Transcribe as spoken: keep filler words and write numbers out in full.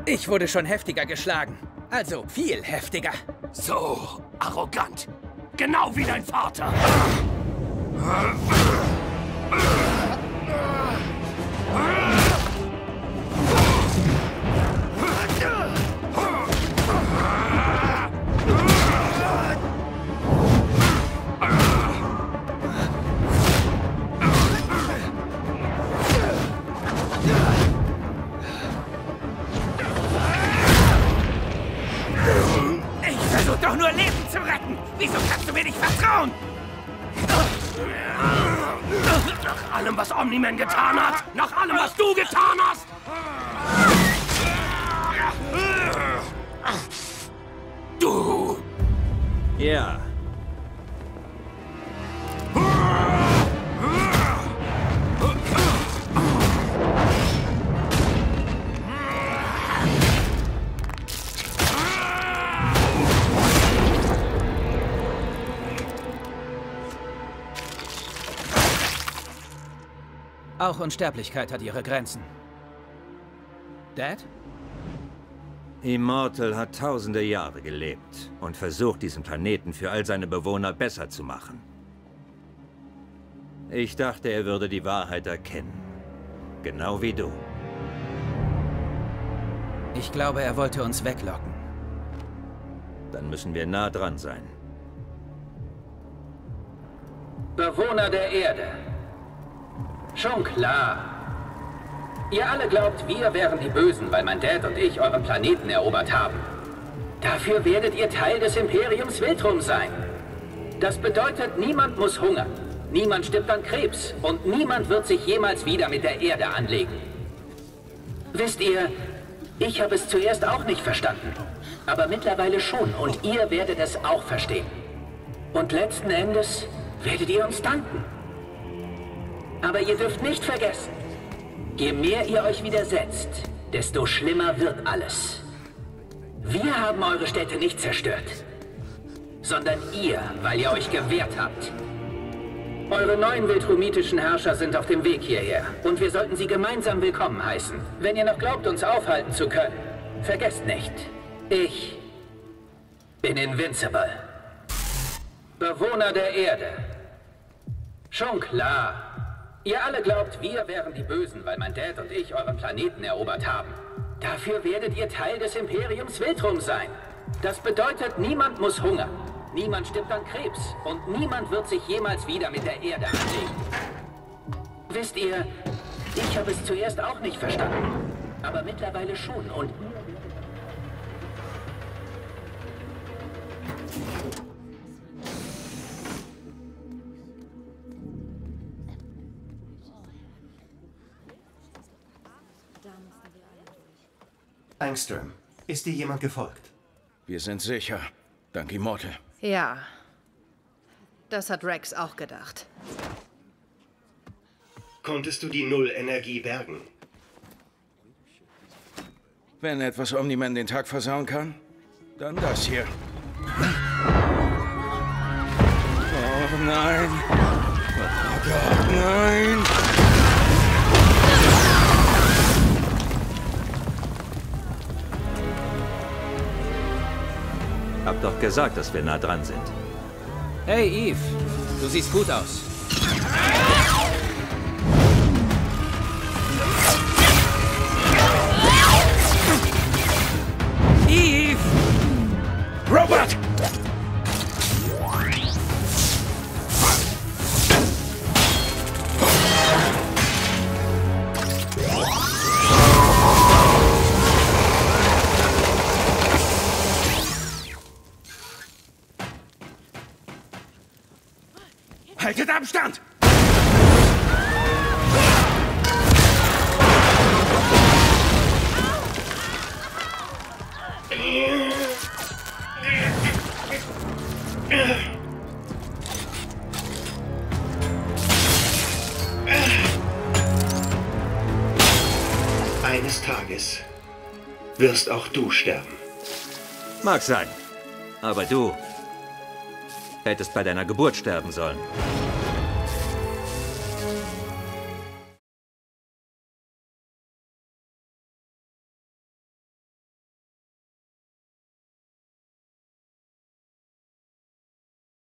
Ich wurde schon heftiger geschlagen. Also viel heftiger. So arrogant. Genau wie dein Vater. Doch nur Leben zu retten! Wieso kannst du mir nicht vertrauen? Nach allem, was Omni-Man getan hat! Nach allem, was du getan hast! Du! Ja. Auch Unsterblichkeit hat ihre Grenzen. Dad? Immortal hat tausende Jahre gelebt und versucht, diesen Planeten für all seine Bewohner besser zu machen. Ich dachte, er würde die Wahrheit erkennen. Genau wie du. Ich glaube, er wollte uns weglocken. Dann müssen wir nah dran sein. Bewohner der Erde. Schon klar. Ihr alle glaubt, wir wären die Bösen, weil mein Dad und ich euren Planeten erobert haben. Dafür werdet ihr Teil des Imperiums Viltrum sein. Das bedeutet, niemand muss hungern, niemand stirbt an Krebs und niemand wird sich jemals wieder mit der Erde anlegen. Wisst ihr, ich habe es zuerst auch nicht verstanden, aber mittlerweile schon und ihr werdet es auch verstehen. Und letzten Endes werdet ihr uns danken. Aber ihr dürft nicht vergessen, je mehr ihr euch widersetzt, desto schlimmer wird alles. Wir haben eure Städte nicht zerstört, sondern ihr, weil ihr euch gewehrt habt. Eure neuen viltrumitischen Herrscher sind auf dem Weg hierher und wir sollten sie gemeinsam willkommen heißen. Wenn ihr noch glaubt, uns aufhalten zu können, vergesst nicht, ich bin invincible. Bewohner der Erde. Schon klar. Ihr alle glaubt, wir wären die Bösen, weil mein Dad und ich euren Planeten erobert haben. Dafür werdet ihr Teil des Imperiums Viltrum sein. Das bedeutet, niemand muss hungern, niemand stirbt an Krebs und niemand wird sich jemals wieder mit der Erde anlegen. Wisst ihr, ich habe es zuerst auch nicht verstanden, aber mittlerweile schon und... Angstrom, ist dir jemand gefolgt? Wir sind sicher. Dank Immortal. Ja. Das hat Rex auch gedacht. Konntest du die Null-Energie bergen? Wenn etwas Omni-Man den Tag versauen kann, dann das hier. Oh nein! Oh Gott, nein! Hab doch gesagt, dass wir nah dran sind. Hey, Eve. Du siehst gut aus. Eve! Robot! Haltet Abstand! Eines Tages wirst auch du sterben. Mag sein. Aber du hättest bei deiner Geburt sterben sollen.